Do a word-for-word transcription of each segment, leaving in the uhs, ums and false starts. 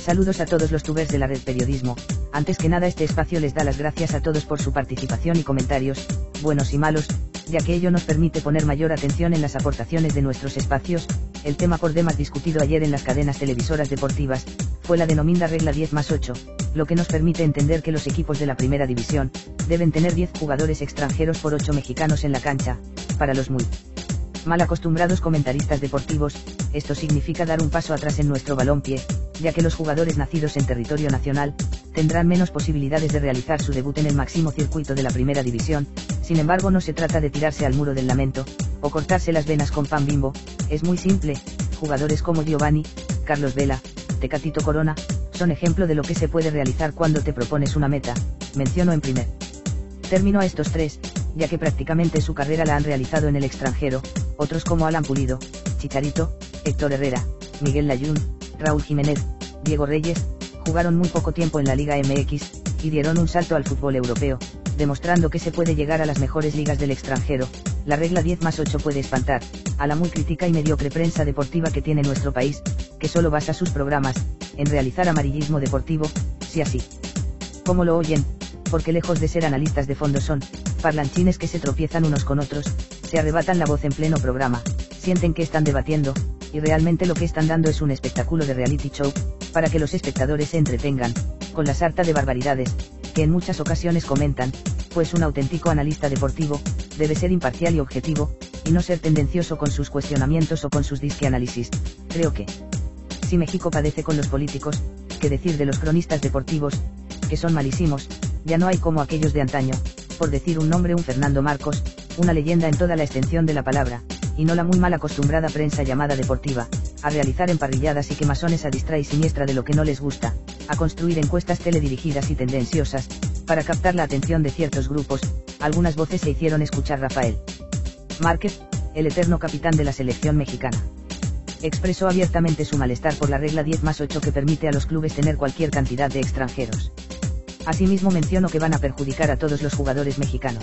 Saludos a todos los tubers de la red Periodismo. Antes que nada, este espacio les da las gracias a todos por su participación y comentarios, buenos y malos, ya que ello nos permite poner mayor atención en las aportaciones de nuestros espacios. El tema por demás discutido ayer en las cadenas televisoras deportivas fue la denominada regla diez más ocho, lo que nos permite entender que los equipos de la primera división deben tener diez jugadores extranjeros por ocho mexicanos en la cancha. Para los muy mal acostumbrados comentaristas deportivos, esto significa dar un paso atrás en nuestro balompié, ya que los jugadores nacidos en territorio nacional tendrán menos posibilidades de realizar su debut en el máximo circuito de la primera división. Sin embargo, no se trata de tirarse al muro del lamento o cortarse las venas con pan Bimbo. Es muy simple. Jugadores como Giovanni, Carlos Vela, Tecatito Corona son ejemplo de lo que se puede realizar cuando te propones una meta. Menciono en primer término a estos tres, ya que prácticamente su carrera la han realizado en el extranjero. Otros como Alan Pulido, Chicharito, Héctor Herrera, Miguel Layún, Raúl Jiménez, Diego Reyes, jugaron muy poco tiempo en la Liga M X, y dieron un salto al fútbol europeo, demostrando que se puede llegar a las mejores ligas del extranjero. La regla diez más ocho puede espantar a la muy crítica y mediocre prensa deportiva que tiene nuestro país, que solo basa sus programas en realizar amarillismo deportivo, si así como lo oyen, porque lejos de ser analistas de fondo son parlanchines que se tropiezan unos con otros, se arrebatan la voz en pleno programa, sienten que están debatiendo, y realmente lo que están dando es un espectáculo de reality show, para que los espectadores se entretengan, con la sarta de barbaridades, que en muchas ocasiones comentan, pues un auténtico analista deportivo, debe ser imparcial y objetivo, y no ser tendencioso con sus cuestionamientos o con sus disqueanálisis. Creo que, si México padece con los políticos, qué decir de los cronistas deportivos, que son malísimos, ya no hay como aquellos de antaño, por decir un nombre un Fernando Marcos, una leyenda en toda la extensión de la palabra, y no la muy mal acostumbrada prensa llamada deportiva, a realizar emparrilladas y quemasones a diestra y siniestra de lo que no les gusta, a construir encuestas teledirigidas y tendenciosas, para captar la atención de ciertos grupos. Algunas voces se hicieron escuchar. Rafael Márquez, el eterno capitán de la selección mexicana, expresó abiertamente su malestar por la regla diez más ocho que permite a los clubes tener cualquier cantidad de extranjeros. Asimismo mencionó que van a perjudicar a todos los jugadores mexicanos.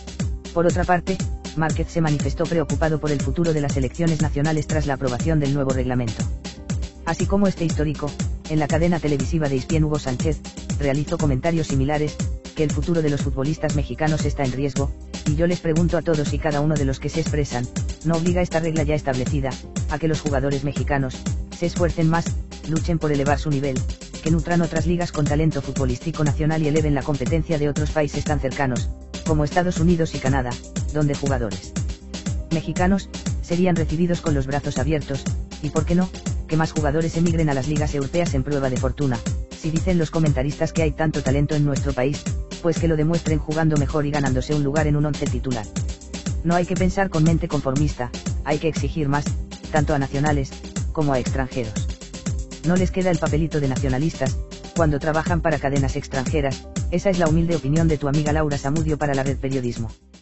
Por otra parte, Márquez se manifestó preocupado por el futuro de las selecciones nacionales tras la aprobación del nuevo reglamento. Así como este histórico, en la cadena televisiva de E S P N Hugo Sánchez realizó comentarios similares, que el futuro de los futbolistas mexicanos está en riesgo, y yo les pregunto a todos y cada uno de los que se expresan, ¿no obliga esta regla ya establecida a que los jugadores mexicanos se esfuercen más, luchen por elevar su nivel, que nutran otras ligas con talento futbolístico nacional y eleven la competencia de otros países tan cercanos, como Estados Unidos y Canadá, donde jugadores mexicanos serían recibidos con los brazos abiertos, y por qué no, que más jugadores emigren a las ligas europeas en prueba de fortuna? Si dicen los comentaristas que hay tanto talento en nuestro país, pues que lo demuestren jugando mejor y ganándose un lugar en un once titular. No hay que pensar con mente conformista, hay que exigir más, tanto a nacionales como a extranjeros. No les queda el papelito de nacionalistas cuando trabajan para cadenas extranjeras. Esa es la humilde opinión de tu amiga Laura Zamudio para la red Periodismo.